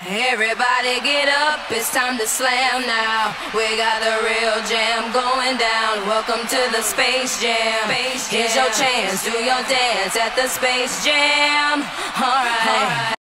Everybody get up, it's time to slam now. We got the real jam going down. Welcome to the Space Jam. Here's your chance, do your dance at the Space Jam. Alright.